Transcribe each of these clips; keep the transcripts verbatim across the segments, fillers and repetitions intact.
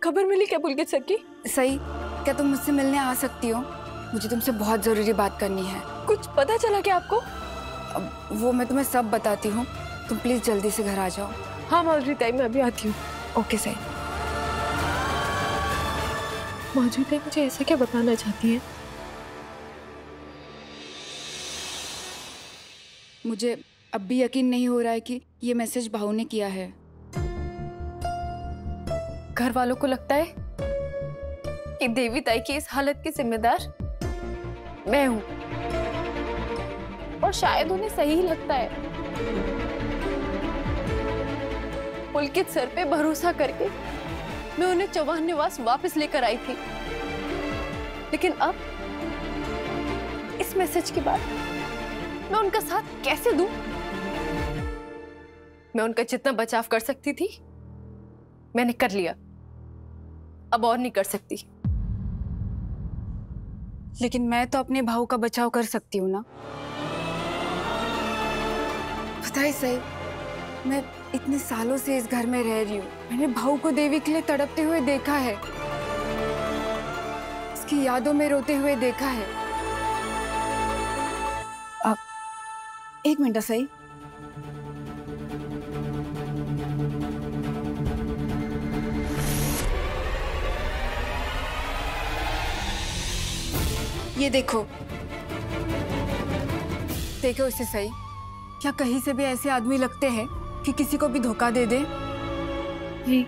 खबर मिली क्या पुलकित सर की? सही, क्या तुम मुझसे मिलने आ सकती हो? मुझे तुमसे बहुत जरूरी बात करनी है। कुछ पता चला क्या आपको? अब वो मैं तुम्हें सब बताती हूँ, तुम प्लीज जल्दी से घर आ जाओ। हाँ माधुरी ताई, मैं अभी आती हूँ। ओके सही। माधुरी ताई मुझे ऐसा क्या बताना चाहती है? मुझे अब भी यकीन नहीं हो रहा है कि ये मैसेज भाऊ ने किया है। घर वालों को लगता है कि देवी ताई की इस हालत की जिम्मेदार मैं हूं, और शायद उन्हें सही लगता है। पुलकित सर पे भरोसा करके मैं उन्हें चौहान निवास वापस लेकर आई थी, लेकिन अब इस मैसेज के बाद मैं उनका साथ कैसे दूं? मैं उनका जितना बचाव कर सकती थी मैंने कर लिया, अब और नहीं कर सकती। लेकिन मैं तो अपने भाऊ का बचाव कर सकती हूँ ना। पता है सही, मैं इतने सालों से इस घर में रह रही हूँ। मैंने भाऊ को देवी के लिए तड़पते हुए देखा है, उसकी यादों में रोते हुए देखा है। अब एक मिनट सही। ये देखो, देखो इसे सही। क्या कहीं से भी ऐसे आदमी लगते हैं कि किसी को भी धोखा दे दे? नहीं,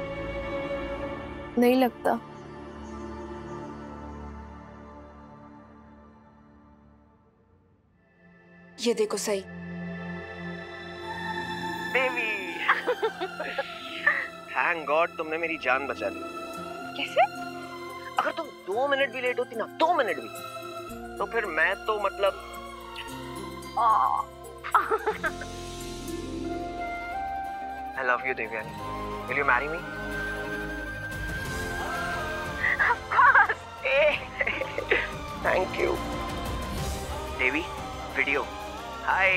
नहीं लगता। ये देखो सही। देवी थैंक गॉड तुमने मेरी जान बचा ली। कैसे? अगर तुम दो मिनट भी लेट होती ना, दो मिनट भी, तो फिर मैं तो मतलब I love you, Devyani. Will you marry me? Of course. Thank you. Devi, video. Hi.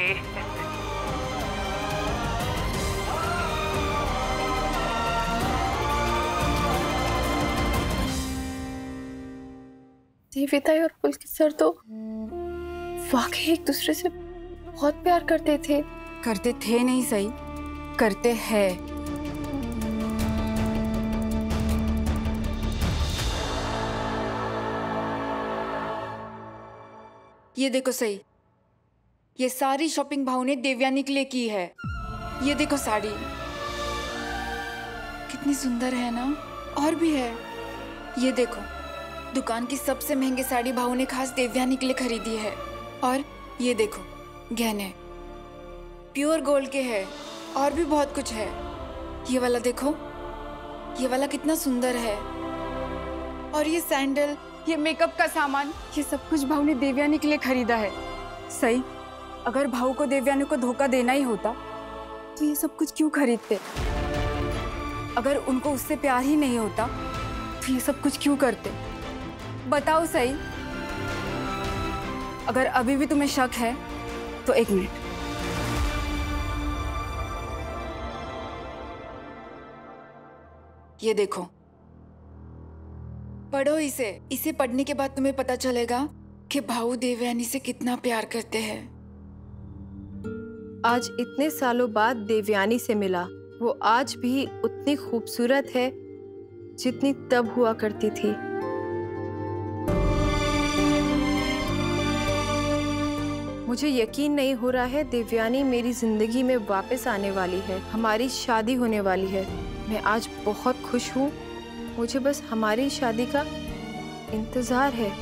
देवी ताई और पुलकित सर तो वाकई एक दूसरे से बहुत प्यार करते थे। करते थे नहीं सही, करते हैं। ये देखो सही, ये सारी शॉपिंग भाऊ ने देवयानी के लिए की है। ये देखो साड़ी कितनी सुंदर है ना, और भी है। ये देखो, दुकान की सबसे महंगी साड़ी भाऊ ने खास देवयानी के लिए खरीदी है। और ये देखो गहने प्योर गोल्ड के हैं, और भी बहुत कुछ है। ये वाला देखो, ये वाला कितना सुंदर है। और ये सैंडल, ये मेकअप का सामान, ये सब कुछ भाऊ ने देवयानी के लिए खरीदा है। सही, अगर भाऊ को देवयानी को धोखा देना ही होता तो ये सब कुछ क्यों खरीदते? अगर उनको उससे प्यार ही नहीं होता तो ये सब कुछ क्यों करते? बताओ सही। अगर अभी भी तुम्हें शक है तो एक मिनट। ये देखो, पढ़ो इसे। इसे पढ़ने के बाद तुम्हें पता चलेगा कि भाऊ देवयानी से कितना प्यार करते हैं। आज इतने सालों बाद देवयानी से मिला, वो आज भी उतनी खूबसूरत है जितनी तब हुआ करती थी। मुझे यकीन नहीं हो रहा है देवयानी मेरी जिंदगी में वापस आने वाली है, हमारी शादी होने वाली है। मैं आज बहुत खुश हूँ, मुझे बस हमारी शादी का इंतजार है।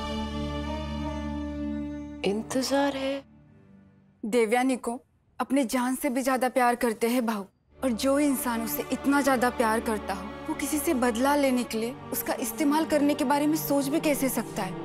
इंतजार है? देवयानी को अपने जान से भी ज्यादा प्यार करते हैं भाऊ, और जो इंसान उसे इतना ज्यादा प्यार करता हो वो किसी से बदला लेने के लिए उसका इस्तेमाल करने के बारे में सोच भी कैसे सकता है?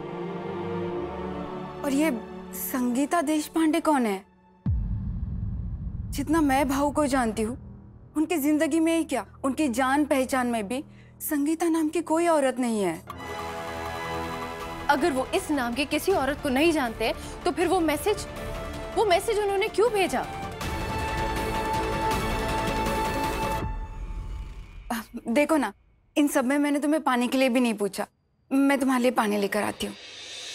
और ये संगीता देशपांडे कौन है? जितना मैं भाऊ को जानती हूँ, उनकी जिंदगी में ही क्या, उनकी जान पहचान में भी संगीता नाम की कोई औरत नहीं है। अगर वो इस नाम की किसी औरत को नहीं जानते तो फिर वो मैसेज वो मैसेज उन्होंने क्यों भेजा? देखो ना, इन सब में मैंने तुम्हें पानी के लिए भी नहीं पूछा। मैं तुम्हारे लिए पानी लेकर आती हूँ।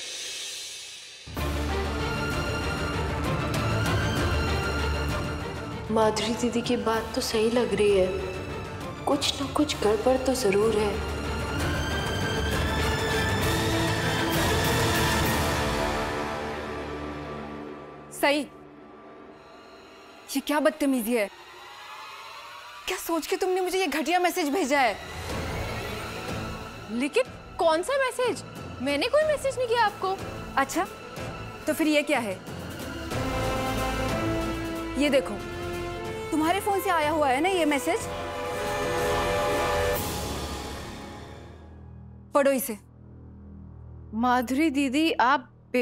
माधुरी दीदी की बात तो सही लग रही है, कुछ ना कुछ गड़बड़ तो जरूर है। सही, ये क्या बदतमीजी है? क्या सोच के तुमने मुझे ये घटिया मैसेज भेजा है? लेकिन कौन सा मैसेज? मैंने कोई मैसेज नहीं किया आपको। अच्छा, तो फिर ये क्या है? ये देखो, तुम्हारे फोन से आया हुआ है ना ये मैसेज? पढ़ो इसे। माधुरी दीदी, आप बे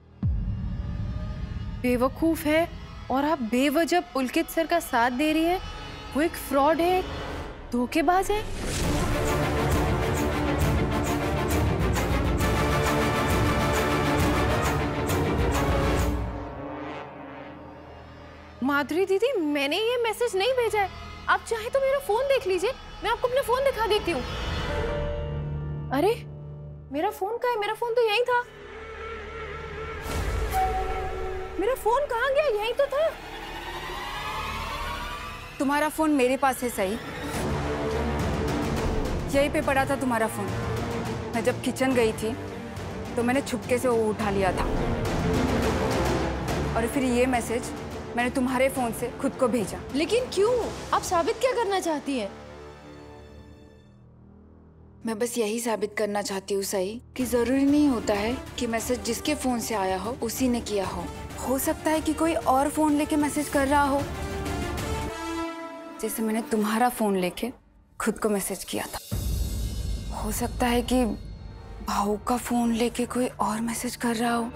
बेवकूफ है और आप बेवजह पुलकित सर का साथ दे रही है। वो एक फ्रॉड है, धोखेबाज है। माधुरी दीदी, मैंने ये मैसेज नहीं भेजा है। आप चाहे तो मेरा फोन देख लीजिए, मैं आपको अपना फोन दिखा देती हूँ। अरे मेरा फोन कहाँ है? मेरा फोन तो यहीं था। मेरा फोन कहाँ गया? यहीं तो था। तुम्हारा फोन मेरे पास है सही, यहीं पे पड़ा था तुम्हारा फोन। मैं जब किचन गई थी तो मैंने छुपके से वो उठा लिया था, और फिर ये मैसेज मैंने तुम्हारे फोन से खुद को भेजा। लेकिन क्यों? आप साबित क्या करना चाहती हैं? मैं बस यही साबित करना चाहती हूँ सही कि जरूरी नहीं होता है कि मैसेज जिसके फोन से आया हो उसी ने किया हो। हो सकता है कि कोई और फोन लेके मैसेज कर रहा हो, जैसे मैंने तुम्हारा फोन लेके खुद को मैसेज किया था। हो सकता है कि भाऊ का फोन लेके कोई और मैसेज कर रहा हो।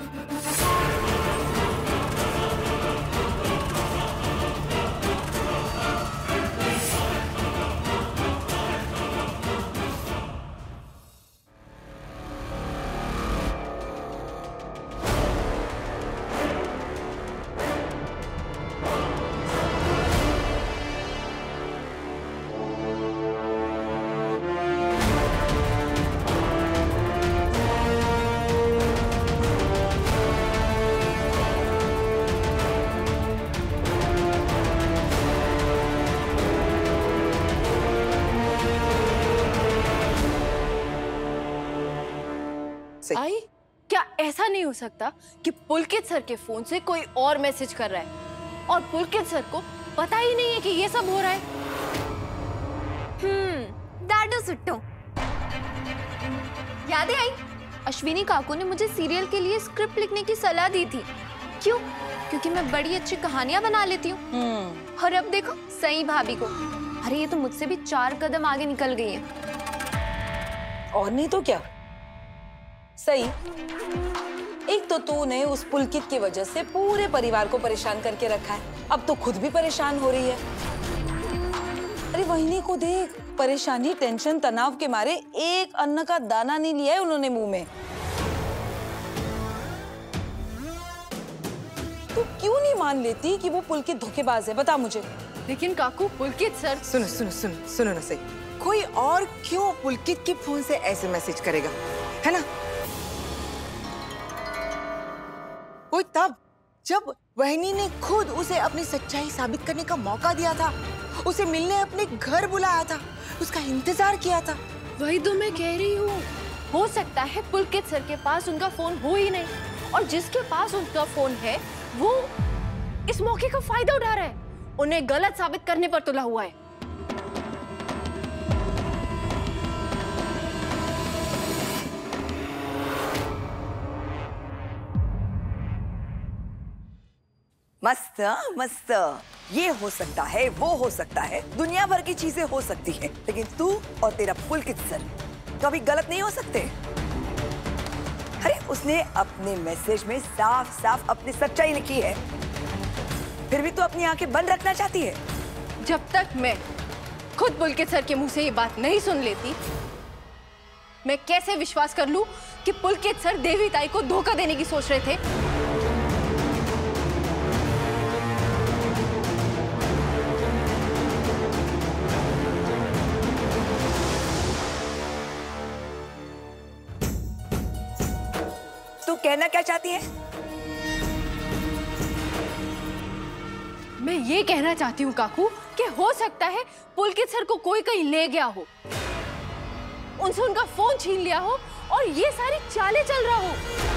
आई, क्या ऐसा नहीं हो सकता कि पुलकित सर के फोन से कोई और मैसेज कर रहा है और पुलकित सर को पता ही नहीं है कि ये सब हो रहा है? Hmm, that is it. याद है आई, अश्विनी काकू ने मुझे सीरियल के लिए स्क्रिप्ट लिखने की सलाह दी थी। क्यों? क्योंकि मैं बड़ी अच्छी कहानियां बना लेती हूँ। और अब देखो सई भाभी को, अरे ये तो मुझसे भी चार कदम आगे निकल गई है। और नहीं तो क्या सही, एक तो तूने उस पुलकित की वजह से पूरे परिवार को परेशान करके रखा है, अब तो खुद भी परेशान हो रही है। अरे वहिनी को देख, परेशानी, टेंशन, तनाव के मारे एक अन्न का दाना नहीं लिया है उन्होंने मुंह में। तू क्यों नहीं मान लेती कि वो पुलकित धोखेबाज है? बता मुझे। लेकिन काकू, पुलकित सर। सुनो सुनो सुनो सुनो ना सही, कोई और क्यों पुलकित के फोन से ऐसे मैसेज करेगा, है ना? कोई तब जब वहनी ने खुद उसे अपनी सच्चाई साबित करने का मौका दिया था, उसे मिलने अपने घर बुलाया था, उसका इंतजार किया था। वही तो मैं कह रही हूँ, हो सकता है पुलकित सर के पास उनका फोन हो ही नहीं, और जिसके पास उनका फोन है वो इस मौके का फायदा उठा रहा है, उन्हें गलत साबित करने पर तुला हुआ है। मस्त मस्त, ये हो सकता है, वो हो सकता है, दुनिया भर की चीजें हो सकती हैं, लेकिन तू और तेरा पुलकित सर कभी गलत नहीं हो सकते। अरे उसने अपने मैसेज में साफ साफ अपनी सच्चाई लिखी है, फिर भी तू अपनी आंखें बंद रखना चाहती है। जब तक मैं खुद पुलकित सर के मुंह से ये बात नहीं सुन लेती, मैं कैसे विश्वास कर लूं कि पुलकित सर देवी ताई को धोखा देने की सोच रहे थे? तू कहना क्या चाहती है? मैं ये कहना चाहती हूँ काकू कि हो सकता है पुलकित सर को कोई कहीं ले गया हो, उनसे उनका फोन छीन लिया हो और ये सारी चालें चल रहा हो।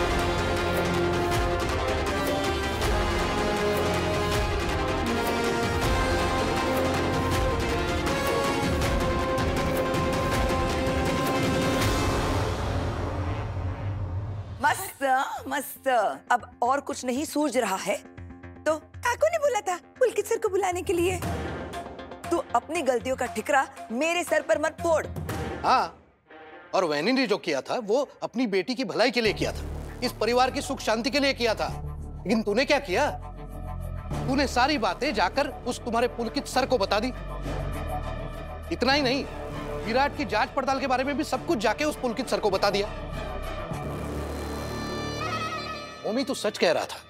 मस्त मस्त। अब और कुछ नहीं सूझ रहा है तो काकू ने बोला था पुलकित सर को बुलाने के लिए। तू अपनी गलतियों का ठिकरा मेरे सर पर मत फोड़। हाँ, और वैनी ने जो किया था वो अपनी बेटी की भलाई के लिए किया था, इस परिवार की सुख शांति के लिए किया था। लेकिन तूने क्या किया? तूने सारी बातें जाकर उस तुम्हारे पुलकित सर को बता दी। इतना ही नहीं, विराट की जांच पड़ताल के बारे में भी सब कुछ जाके उस पुलकित सर को बता दिया। ओमी, तू सच कह रहा था,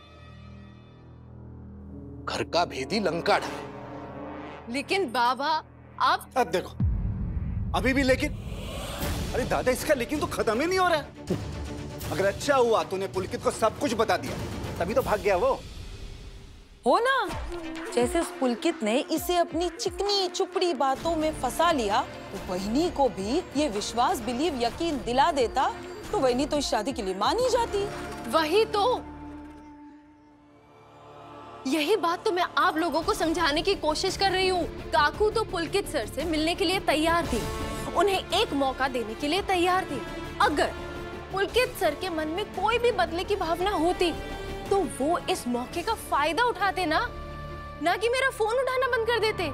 घर का भेदी लंका ढाए। लेकिन बाबा आप अब देखो, अभी भी लेकिन? अरे दादा, इसका लेकिन तो खत्म ही नहीं हो रहा है। अगर अच्छा हुआ तूने पुलकित को सब कुछ बता दिया, तभी तो भाग गया वो। हो ना, जैसे उस पुलकित ने इसे अपनी चिकनी चुपड़ी बातों में फंसा लिया, तो वहिनी को भी ये विश्वास, बिलीव, यकीन दिला देता तो वहिनी तो इस शादी के लिए मान ही जाती। वही तो, यही बात तो मैं आप लोगों को समझाने की कोशिश कर रही हूँ। काकू तो पुलकित सर से मिलने के लिए तैयार थी, उन्हें एक मौका देने के लिए तैयार थी। अगर पुलकित सर के मन में कोई भी बदले की भावना होती तो वो इस मौके का फायदा उठाते ना, ना कि मेरा फोन उठाना बंद कर देते।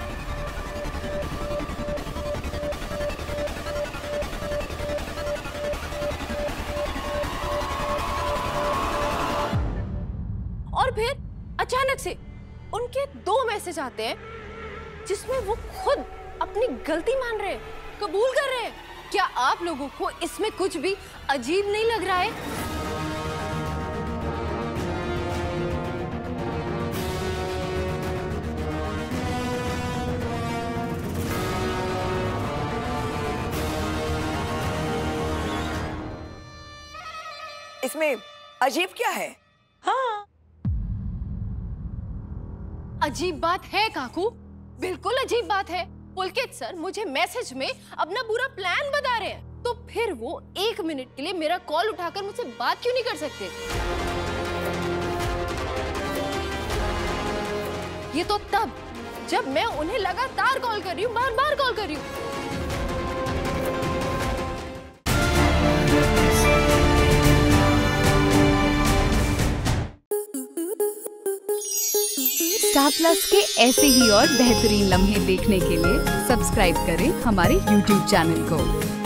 और फिर अचानक से उनके दो मैसेज आते हैं जिसमें वो खुद अपनी गलती मान रहे हैं, कबूल कर रहे हैं। क्या आप लोगों को इसमें कुछ भी अजीब नहीं लग रहा है? इसमें अजीब क्या है? हाँ, अजीब बात है काकू, बिल्कुल अजीब बात है। पुलकित सर मुझे मैसेज में अपना पूरा प्लान बता रहे हैं, तो फिर वो एक मिनट के लिए मेरा कॉल उठाकर मुझसे बात क्यों नहीं कर सकते? ये तो तब जब मैं उन्हें लगातार कॉल कर रही हूँ, बार बार कॉल कर रही हूँ। स्टार प्लस के ऐसे ही और बेहतरीन लम्हे देखने के लिए सब्सक्राइब करें हमारे यूट्यूब चैनल को।